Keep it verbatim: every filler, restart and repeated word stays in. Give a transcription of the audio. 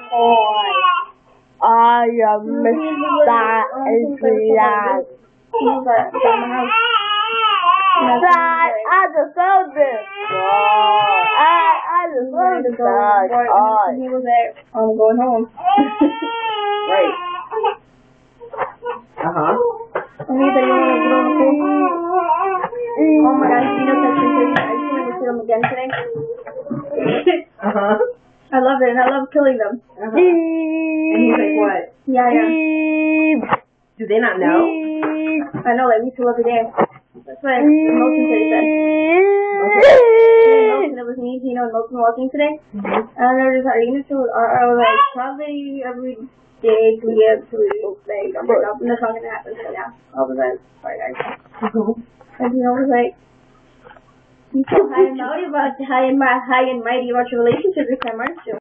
toy. I am Mister Adrian. Dad, I just found this. I, I just found this. He was there. I'm going home. Right. Uh-huh. And he said he wanted to go to school. Oh my gosh, you know that thing? I just want to see them again today. Uh-huh. I love it, and I love killing them. Uh-huh. And he's like, what? Yeah, yeah. Do they not know? I know, like, we used to every day. That's why Milton said he said. Milton, it was me, you know, Milton walking today. Mm-hmm. And I was just like, you know, I was like, probably every day, two years, two weeks, like, I'm like, and that's not going to happen, so yeah. I was like, sorry guys. Mm-hmm. And you know, I was like, you so high and mighty about, high and, high and mighty about your relationship this time, aren't you?